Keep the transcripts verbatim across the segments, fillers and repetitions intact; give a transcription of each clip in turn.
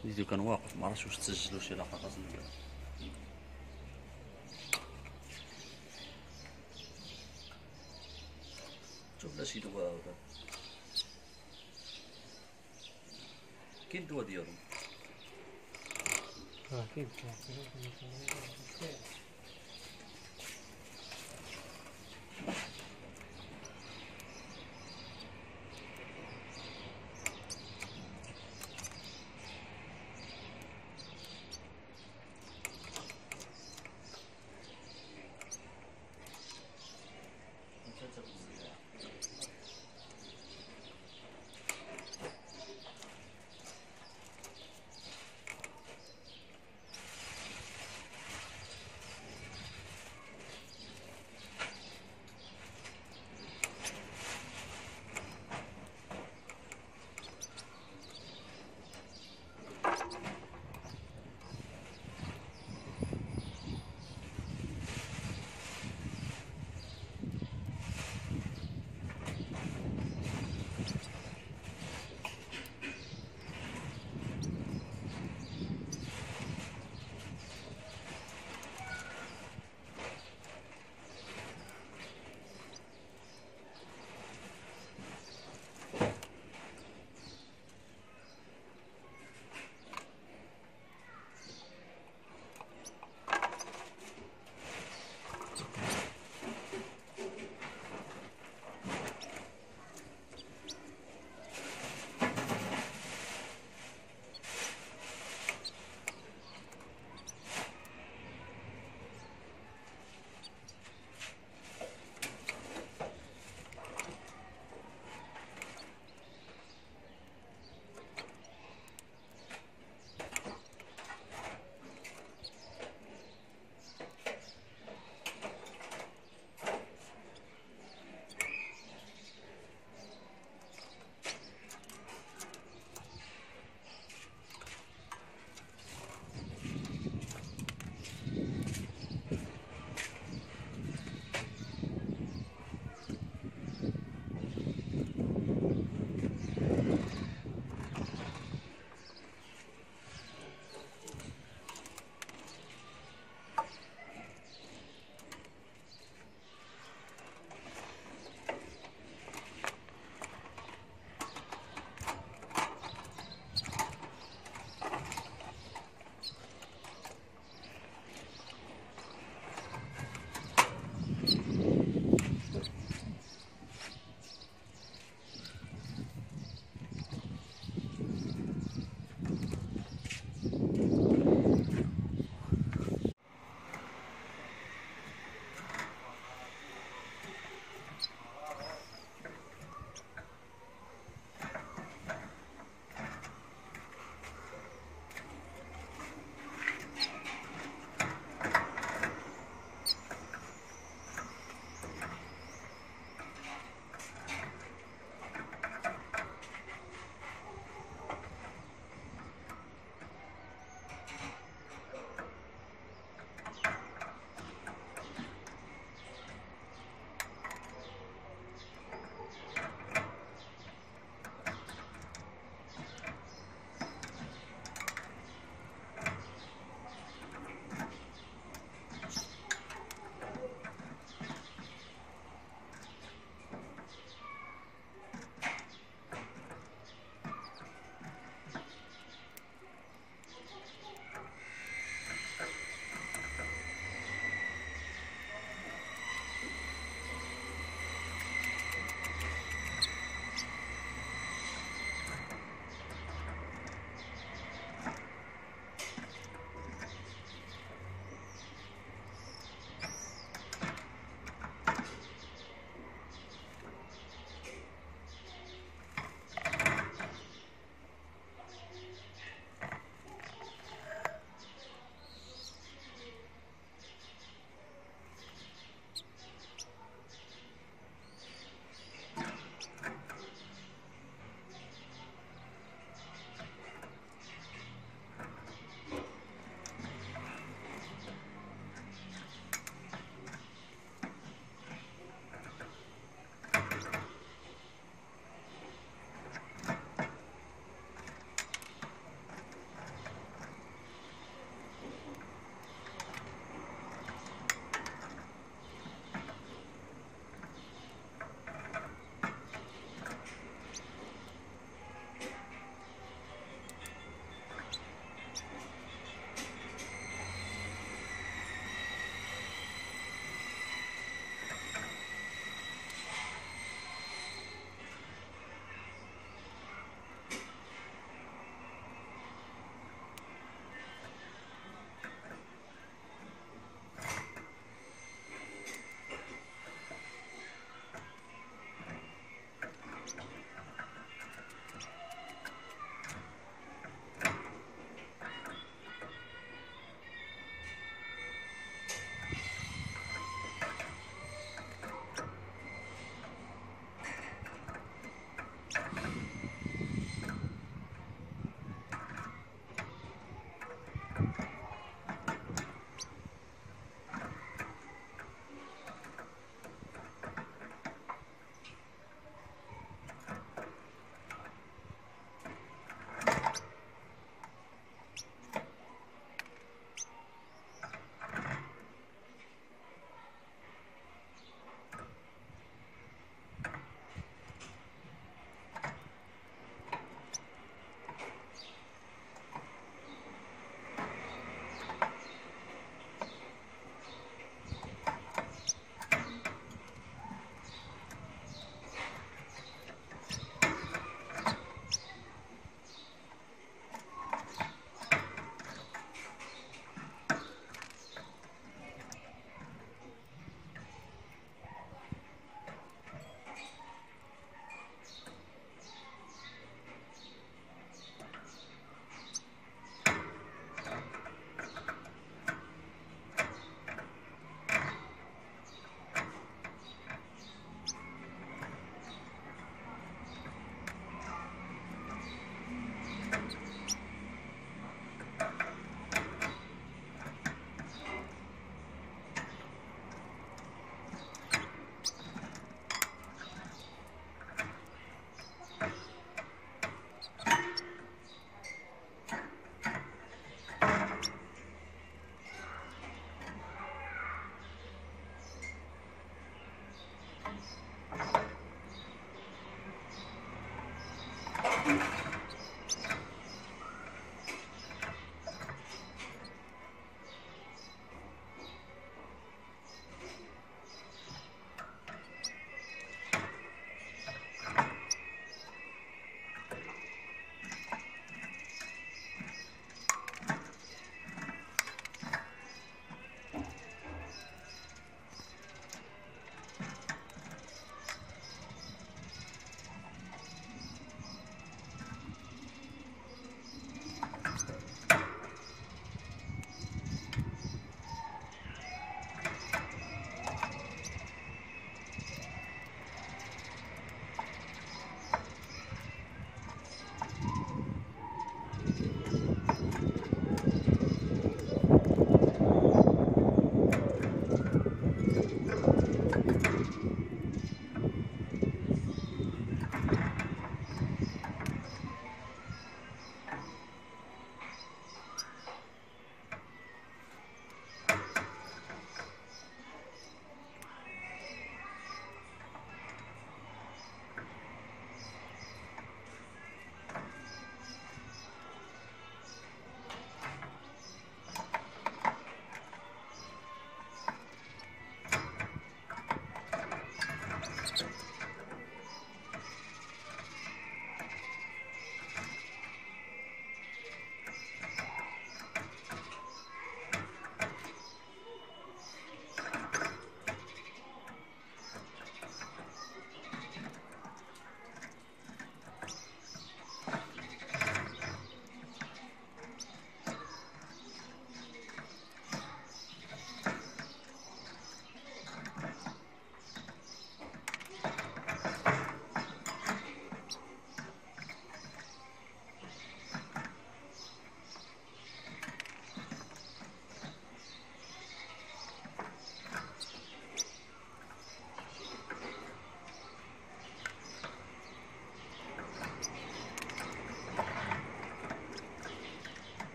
فيديو كان واقف، ما عرفتش واش تسجل شي لقطات ديالو. شوف لا شي دواء هذا، كاين الدواء ديالهم. اه كاين كاين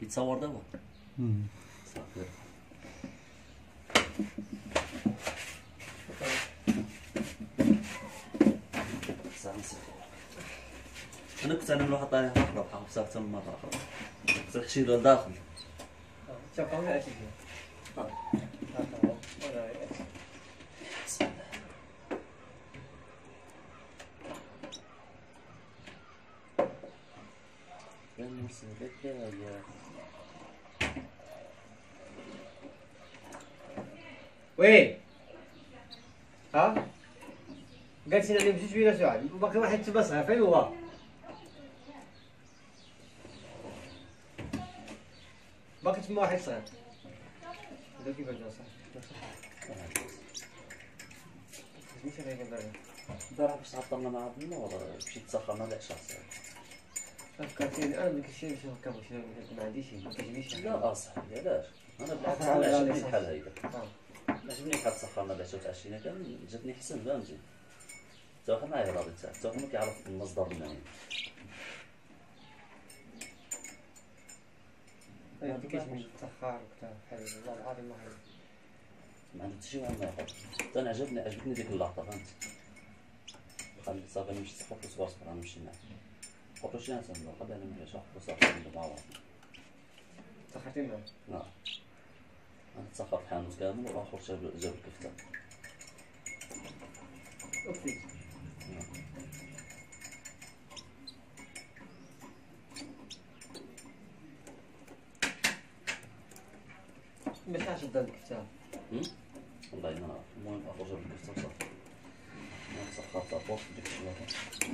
يتصور دابا مم. صافي. ساعة نصف. انا كنت نعمل واحد الطريقه اخرى بحال بصح حتى مره اخرى كنت نحشيلو لداخل. تبقى من أكيد. آه. هذا ولا بسم الله. يا مسلك يا وين؟ ها؟ قالت لي مشيت بينا سعاد باقي واحد تما صغير فين هو؟ باقي تما واحد صغير هذا كيفاش جا صاحبي؟ ماشي غير كنضرب البارح باش تعطلنا مع النور مشيت تسخرنا العشاء صافي. فكرتيني انا ديك الشيء باش نركب شي ما عنديش ما كيجينيش. لا اصاحبي علاش؟ انا بالعكس آه، انا لا، عجبني لا، الحال هيدا، آه. عجبني الحال تسخرنا العشاء وتعشينا كامل جاتني حسن فهمتي. حتى واحد ما يراضي تاعك، حتى واحد ما كيعرف المصدر منين. ما كيجينيش متاخر وكذا بحال والله العظيم ما عرفت. ما عنده حتى شي واحد ما ياخذ. حتى انا عجبني عجبتني ديك اللقطه فهمتي. خلي صافي انا مشيت صحفت صور صبر انا نمشي معاه. خاطر شي ناس عندهم قبل انا نمشي صحفت صافي عندهم معاه. تاخرتي معاه؟ لا انا تسخرت حانوت كامل والاخر جاب جاب الكفته. اوكي. باش عشان دار الكتاب. والله ما نعرف، المهم اخر جاب الكفته وصافي. انا تسخرت ابوط ديك الشلاطه.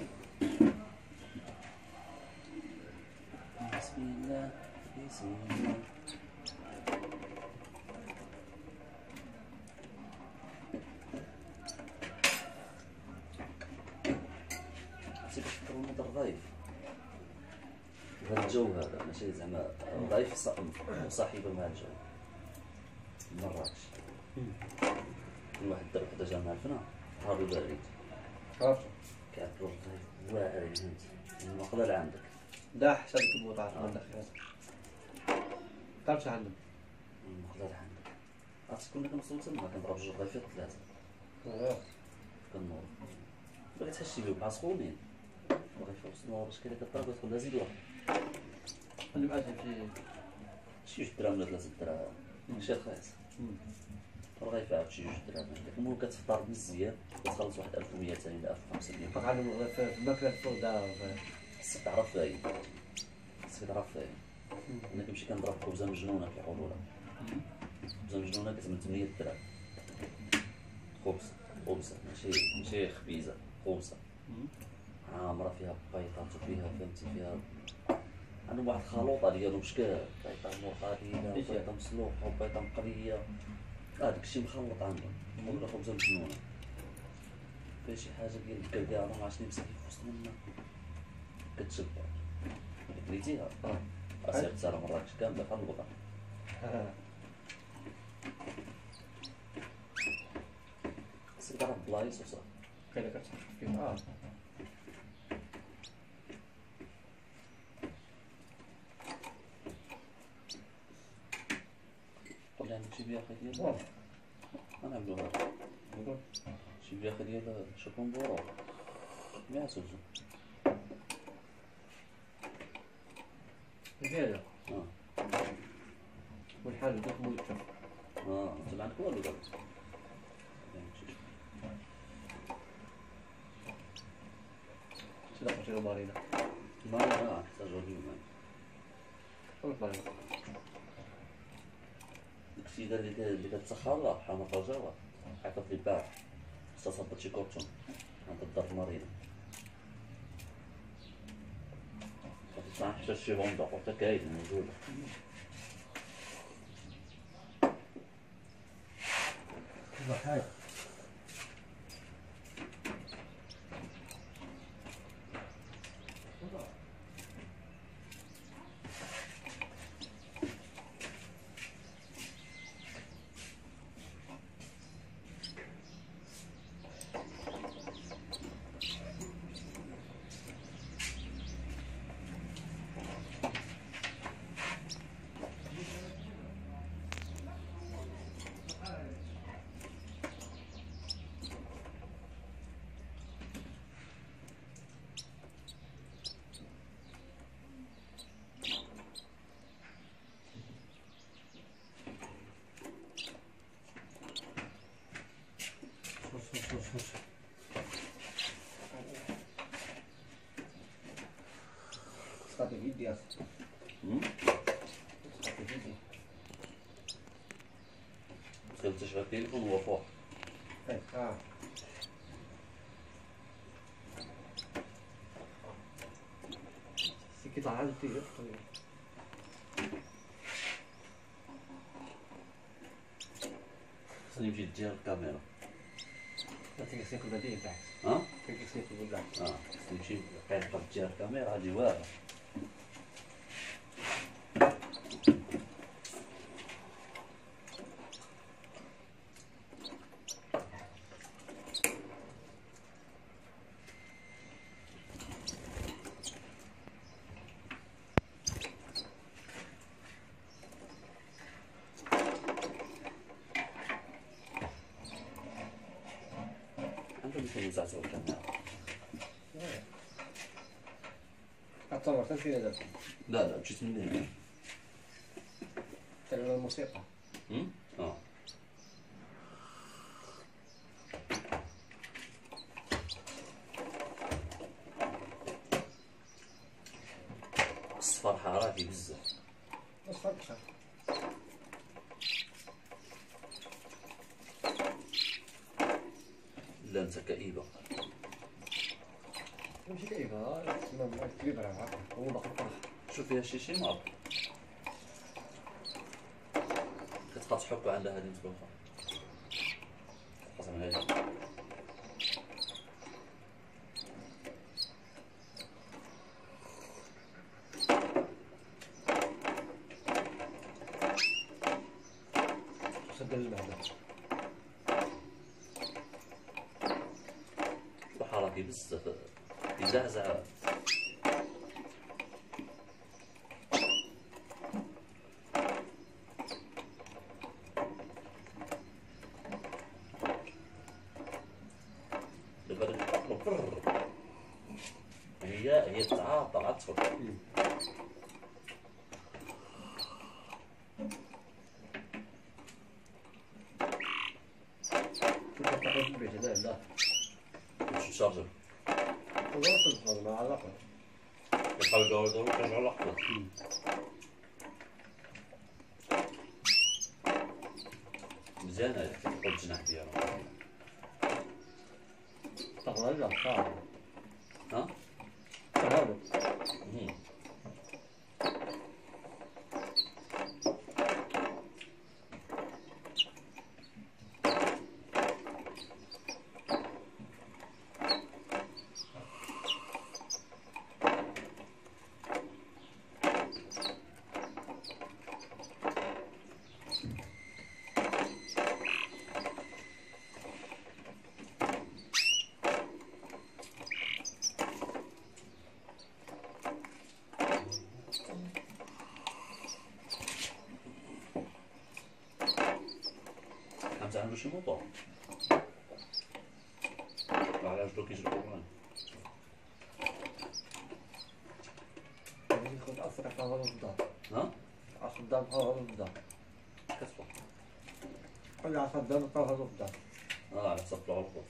بسم الله بسم الله. عرفتي باش تفكروا المدر ضايف وهذا الجو هذا ماشي زعما ضايف صائم وصاحبه مع الجو مراكش. كل واحد دار وحده جا مع الفنا هابي بارد عرفتو كيعطلو الضيف واعر فهمتي المقدر عندك داح شادك البوطات من الداخل. تعرف عندهم المقدر عندك. عرفتي كنا كنوصلو تما كنضرب جوج ضيفات ثلاثه كنوض باغي تحشي بهم مع سخونين باغي فوق باش كاين كضرب كتقول لها زيد واحد اللي بقى في شي جوج دراهم ولا ثلاثة دراهم ماشي رخيص. رغيفة عاد شي جوج دراهم هكاك. المهم كتفطر مزيان كتخلص واحد ألف ومئتين ولا ألف وخمسمية. فقط عندهم في الماكلة السوداء. خاصك تعرف فاين خاصك تعرف فاين. أنا كنمشي كنضرب خبزة مجنونة كيقولوا لها. خبزة مجنونة كتعمل ثمانية دراهم. خبزة خبزة ماشي ماشي خبيزة خبزة عامرة فيها بيضات وفيها فهمتي فيها. عندهم واحد الخلوطة ديالهم شكال بيضة مرقدية وبيضة مسلوقة وبيضة مقلية. اه داكشي مخلط عندهم ولا خبزة مجنونة. فيها شي حاجة ديال الكركاع ما عرفتش مسكين في وسط منا كتشبع. كليتيها اه أسير تسالى مراكش كاملة بحال الوضع. خاصك تعرف بلايص وصافي. كاين كتحط فيهم اه قول لي عندك شي بياخي ديال غنعملو هذا شي بياخي ديال شوكومبورو مية سوزو. هذا اه والحال دوك مويتة. اه انت ما عندك والو دابا. شنو دخل شنو مارينا؟ ما لا نحتاجو اليوم. والله مارينا. داكشي اللي اللي كتسخر لا بحال ما طاجاوه عيطت لي البارح استصبت شي كورتون عند الدار في مارينا. صح حتى شي هوندا حتى كاين موجوده. ضحاك تسقطي في يدي أصلا. أمم؟ تسقطي في يدي. تخيل تشغل التليفون وهو فوق. إيه آه. سي كيطلع عاد فيه. خصني نمشي تجير الكاميرا. لا تنقصني في البديل تاعك. ها؟ تنقصني في البلدان. اه خصني نمشي قاعد نحط تجير الكاميرا غادي واعرة. أنت مثل مزعزع الكاميرا. أتصور تمشي هذا. لا لا مشيت من هنا. تلعب الموسيقى. أمم؟ اه الصفر حراري بزاف. بس فرق شهر. لا انت كئيبة. ماشي كيفها تسمى كبير راها هو باقي طرح. شوف فيها شي شي مرض. كتبقى تحك عندها هذه متلوفة. قسما هذه. سد المعدة. حركي بزاف يزعزع. دابا نطلب برر هي هي تعاطى عاد تفرق. شوف تاخذ البيت هذا لا. باش نشارجر والله تصبر مع علاقة. كنحاول ندور دور كنرجعو للحظة. مزيانة كتبقى الجناح ديالها. تاخذ لا صعب. ها؟ تاخذ. مم. حمزة عنده شي موطور. على رجلو كيجري قران. ياخذ أسرع تاخذ الدار. ها؟ عصر الدار تاخذ الدار. كتبقى. قل عصر الدار تاخذ الدار. اه على حسب العرض.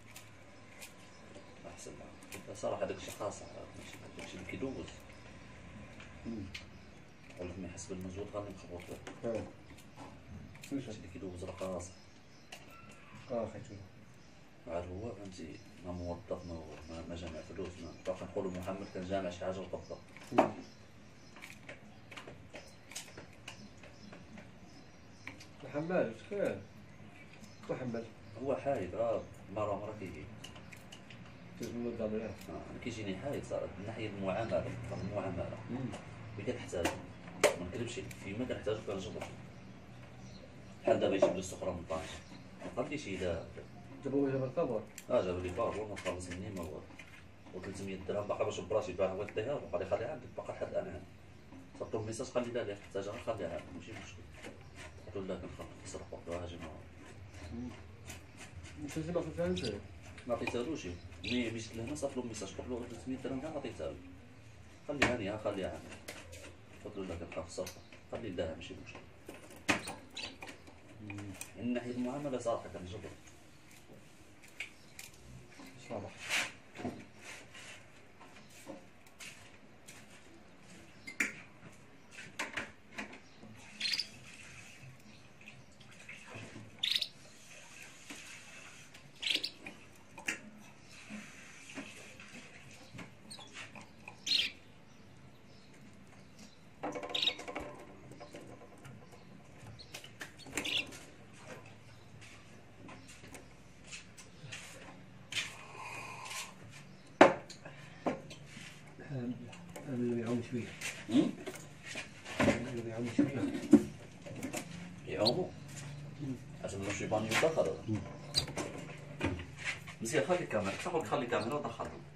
احسن صراحة هذاك الشيء خاص ماشي داكشي اللي كيدوز. ولكن ما يحس بالمجهود غادي نخبط له. اه. داكشي اللي كيدوز راه خاص. اه خيتو. عاد هو فهمتي ما موظف ما ما, ما جامع فلوس ما باقي نقولوا محمد كان جامع شي حاجة وقبضها. محمد شكون؟ محمد. هو حايد راه مرة مرة كيجي. تزمن الدار ياك. أنا كيجيني حايد صار من ناحية المعاملة المعاملة. اللي كنحتاج ما نكذبش فيما كنحتاجو كنجبر. بحال دابا يجيب لي السخرة من طنجة. ما قاليش إلا جابوه جاب الكبر. اه جاب لي بابور ما خلص مني ما هو و ثلاثمية درهم باقي باش براسي باع هو الطيار وقال لي خليها عندك باقي لحد الان. صرت له ميساج خلي لها اللي محتاجها خليها عندك ماشي مشكل. قلت له لا كنخلص صرفت له هاجي معاه. انت اللي ما فهمتش. ما عطيتهالوش ملي مشيت لهنا صافي له ميساج قلت له ثلاثمية درهم كاع عطيتها له. خليها هاني خليها عندك. قلت له لا كنخاف صرفها خلي لها ماشي مشكل. من ناحية المعاملة صراحة كنجبر. صراحة. شويه أمم؟ قالوا يعوموا شويه يعوموا عشان مش يبان يدخلوا. مزيان خلي الكاميرا، تاخذ خلي الكاميرا ودخلهم.